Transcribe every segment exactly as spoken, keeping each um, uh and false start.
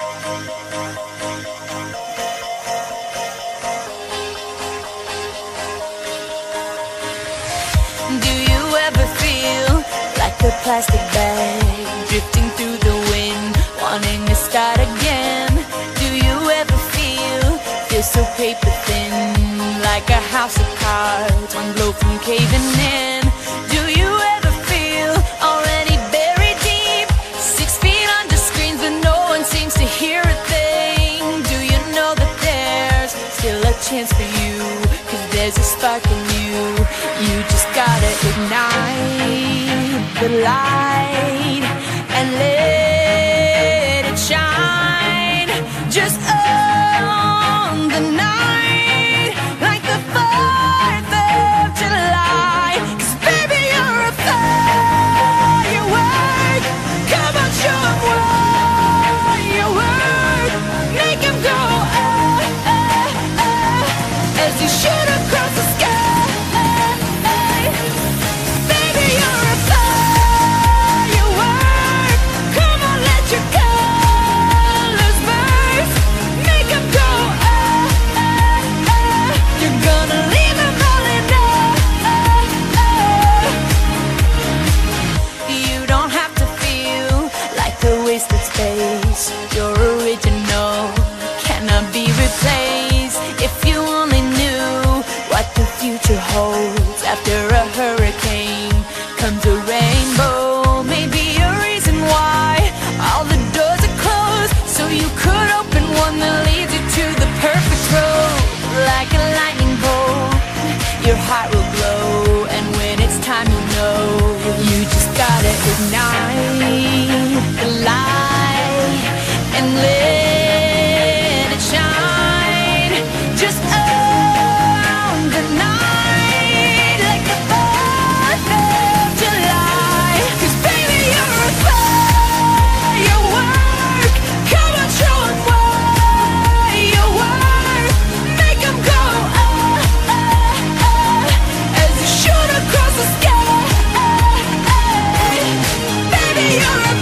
Do you ever feel like a plastic bag drifting through the wind, wanting to start again? Do you ever feel, feel so paper thin, like a house of cards, one blow from caving in? Do you ever feel already buried deep, six feet under screens but no one seems to hear a thing? Do you know that there's still a chance for you, 'cause there's a spark in you? You just gotta ignite the light and let it shine. Just own the night like the fourth of July. 'Cause baby, you're a firework. Come on, show 'em what you work. Make 'em go ah, ah, ah, as you shoot across the sky. Your original cannot be replaced. If you only knew what the future holds, after a hurricane comes a rainbow. Maybe a reason why all the doors are closed, so you could open one that leads you to the perfect road. Like a lightning bolt, your heart will glow, and when it's time, you know you just gotta ignite the light and let it shine. Just own the night like the fourth of July. 'Cause baby, you're a firework. Come on, show 'em what you work. Make 'em go ah, ah, ah, as you shoot across the sky. Baby, you're a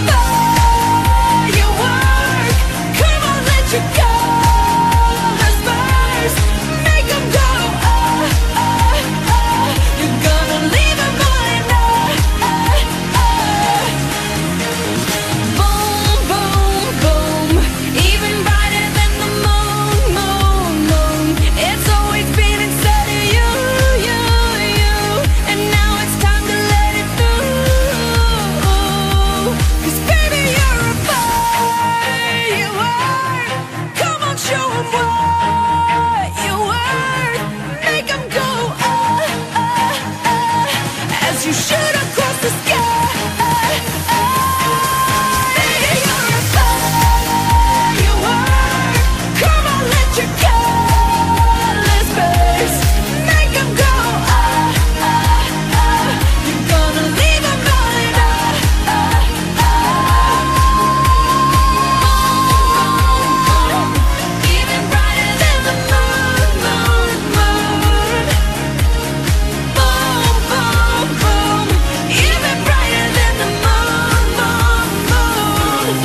firework. Come on, let your colors burst. Make 'em go ah, ah, ah. You're gonna leave 'em all in ah, ah, ah. Boom, boom, boom, even brighter than the moon, moon, moon. It's always been inside of you, you, you, and now it's time to let it through. 'Cause baby, you're a firework. Come on, show 'em what you work. Make 'em go ah, ah, ah, as you shoot across the sky. Baby, you're a firework. Come on, let your colors burst. Make 'em go ah, ah, ah. You're gonna leave 'em all in ah, ah, ah. Even brighter than the moon, moon, moon. Boom, boom, boom, even brighter than the moon, moon, moon.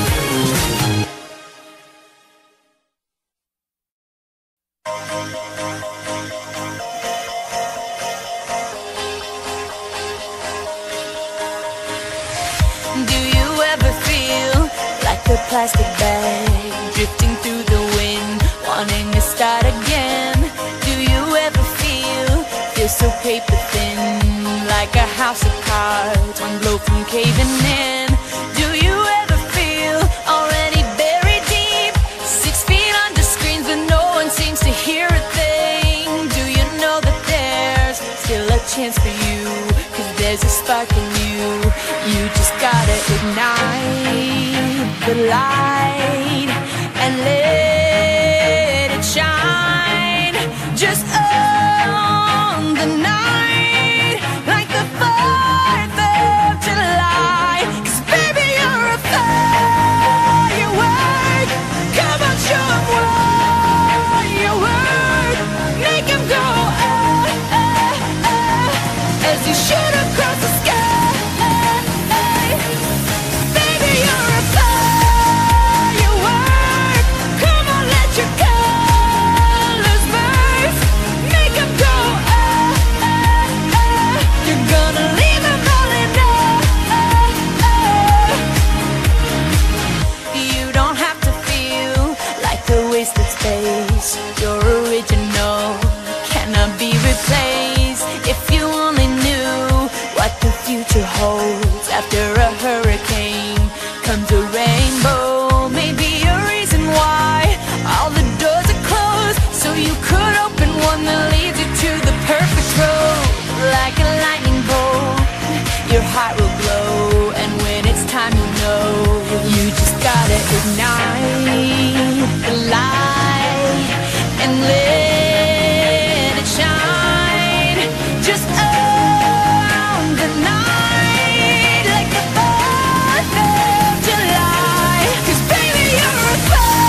Do you ever feel like a plastic bag drifting through the wind, wanting to start again? Do you ever feel, feel so paper thin, like a house of cards, one blow from caving in? Do you ever feel already buried deep, six feet under screens but no one seems to hear a thing? Do you know that there's still a chance for you, 'cause there's a spark in you? You just gotta ignite the light and let it shine. Just own the night like the fourth of July. 'Cause baby, you're a firework. Come on, show 'em what you work. Make 'em go ah, ah, ah, as you shoot across the sky. Baby, you're a firework. ignite the light and let it shine just around the night like the fourth of July. 'Cause baby, you're a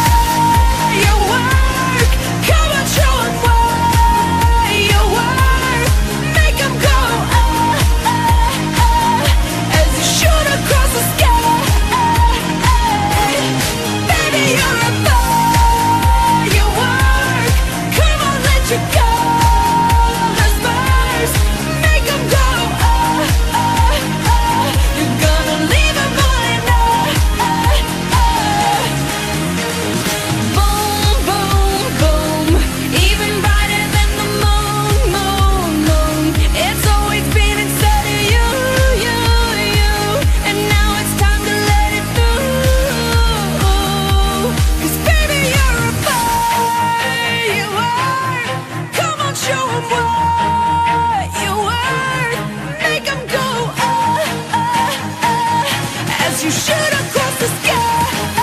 firework. Come on, show 'em what you worth. Make 'em go ah, ah, ah, as you shoot across the sky. Baby, you're a firework. Come on, let your colors burst. Make 'em go ah, ah, ah. You're gonna leave 'em all in ah, ah, ah. Boom, boom, boom. Even brighter than the moon, moon, moon. It's always been inside of you, you, you. And now it's time to let it through. 'Cause baby, you're a firework. Come on, show 'em what you worth. Make 'em go ah, ah, ah, as you shoot across the sky.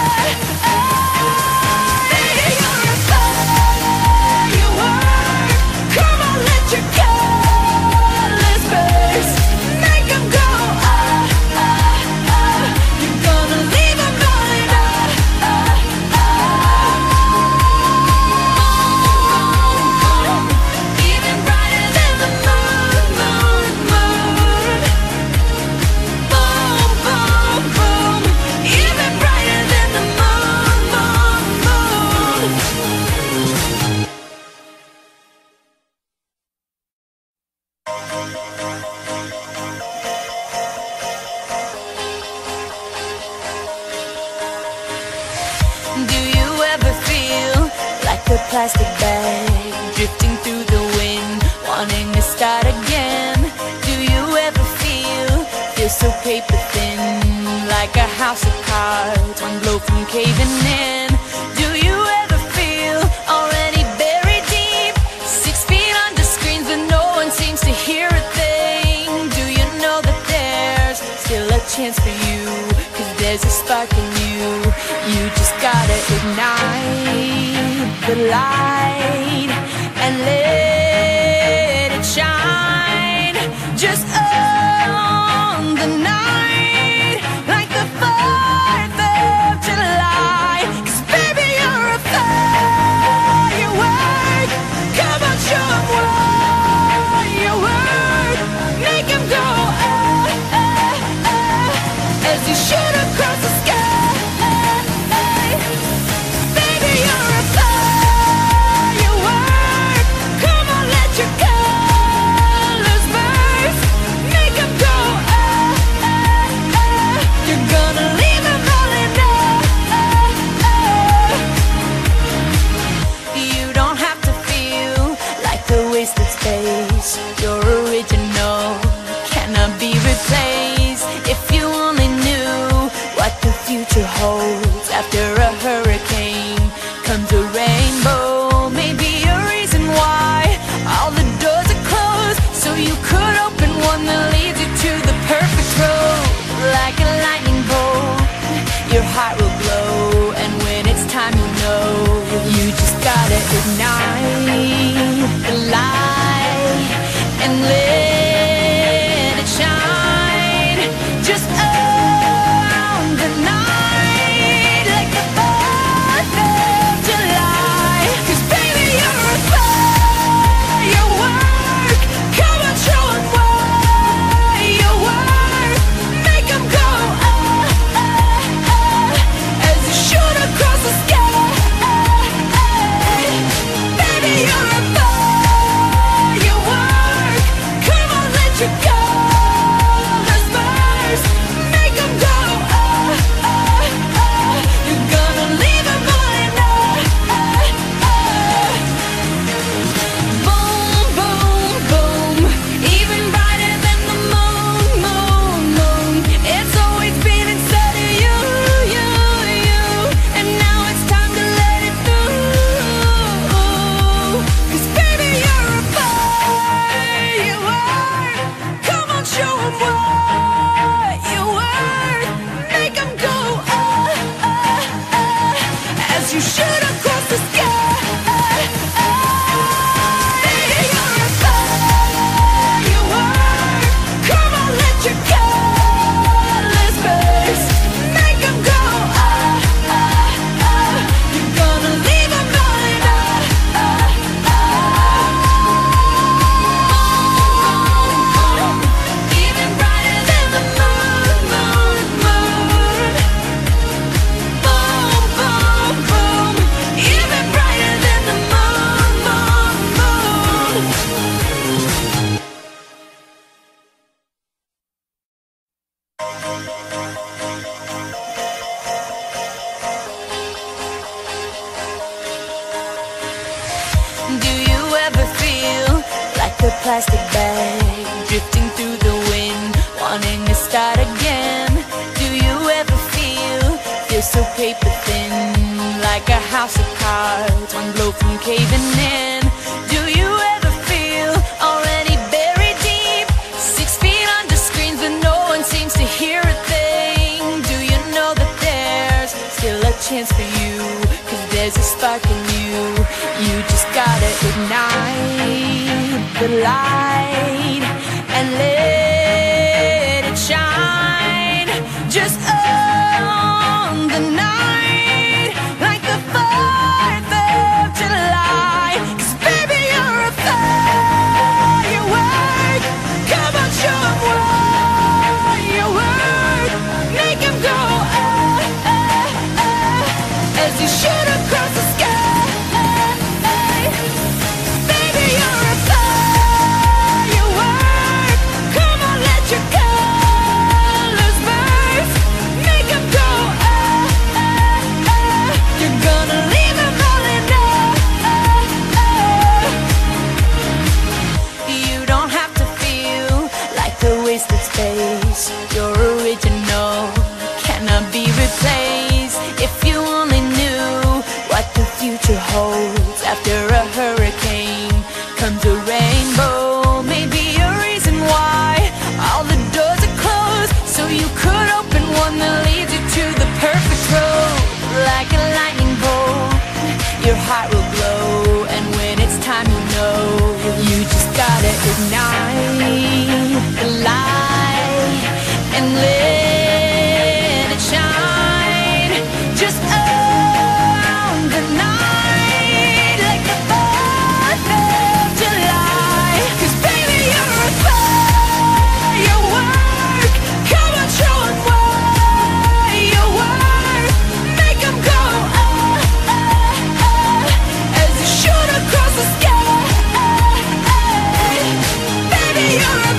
Baby, you're a firework. Come on, let your colors burst. Make 'em go ah, ah, ah. You're gonna leave 'em all in ah, ah, ah. Even brighter than the moon, moon, moon. Boom, boom, boom. Even brighter than the moon, moon, moon. Do you ever feel like a plastic bag drifting through the wind, wanting to start again? Do you ever feel, feel so paper thin, like a house of cards, one blow from caving in? Do you ever feel already buried deep, six feet under screens but no one seems to hear a thing? Do you know that there's still a chance for you? 'Cause there's a spark in you. You just gotta ignite the light and let it shine just on the night like the fourth of July. 'Cause baby, you're a firework. Come on, show 'em what you worth. Make 'em go ah, ah, ah, as you shoot across the sky. Baby, you're a firework. Come on, let your colors burst. Make 'em go ah, ah, ah. You're gonna leave 'em all in ah, ah, ah. You don't have to feel like a wasted space. You're original, cannot be replaced. If you only knew what the future holds. After a hurricane comes a rainbow. Maybe a reason why all the doors are closed, so you could open one that leads you to the perfect road. Like a lightning bolt, your heart will glow, and when it's time, you know you just gotta ignite the light and let it shine just around the night like the fourth of July. 'Cause baby, you're a firework. Come on, show 'em what you worth. Make 'em go ah, ah, ah, as you shoot across the sky. Baby, plastic bag, drifting through the wind, wanting to start again. Do you ever feel, feel so paper thin, like a house of cards, one blow from caving in? Do you ever feel already buried deep, six feet under screens but no one seems to hear a thing? Do you know that there's still a chance for you, cause there's a spark in you? You just gotta ignite the light and let it shine. Just own the night like the fourth of July. Cause baby, you're a firework. Come on, show 'em what you work. Make 'em go ah, ah, ah, as you shoot across the sky. Space, your original cannot be replaced. If you only knew what the future holds, after a hurricane comes a rainbow. Maybe a reason why all the doors are closed, so you could open one that leads you to the perfect road. Like a lightning bolt, your heart will glow, and when it's time, you know you just gotta ignite the light and let it shine. Just own the night like the fourth of July. Cause baby, you're a firework. Come on, show 'em what you work. Make 'em go ah, ah, ah, as you shoot across the sky. Baby, you're a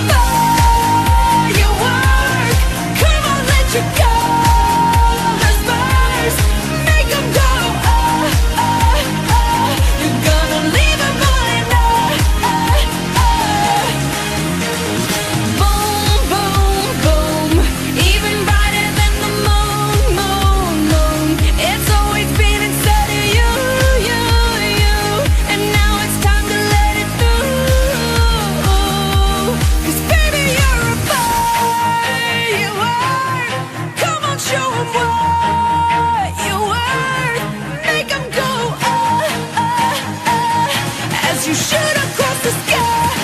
you shoot across the sky.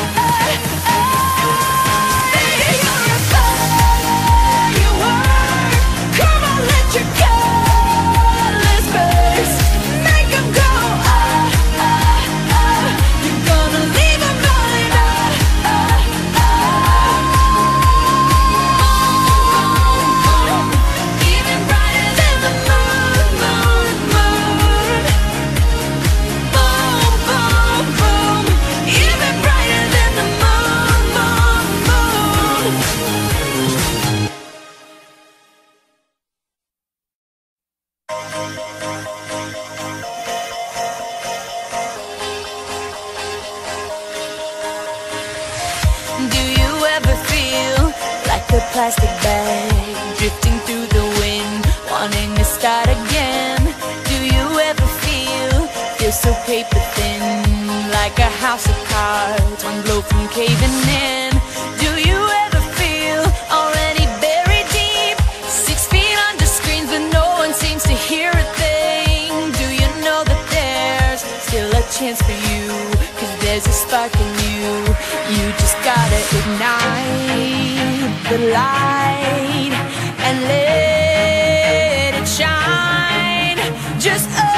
Baby, you're a firework. Come on, let your colors burst. Make 'em go ah, ah, ah. You're gonna leave 'em falling ah, ah, ah. Even brighter than the moon, moon, moon. Boom, boom, boom. Even brighter than the moon, moon, moon. Do you ever feel like a plastic bag, drifting through the wind, wanting to start again? Do you ever feel, feel so paper thin, like a house of cards, one blow from caving in? Do you ever feel already buried deep, six feet under screens but no one seems to hear a thing? Do you know that there's still a chance for you, cause there's a spark in you? You just gotta ignite the light and let it shine. Just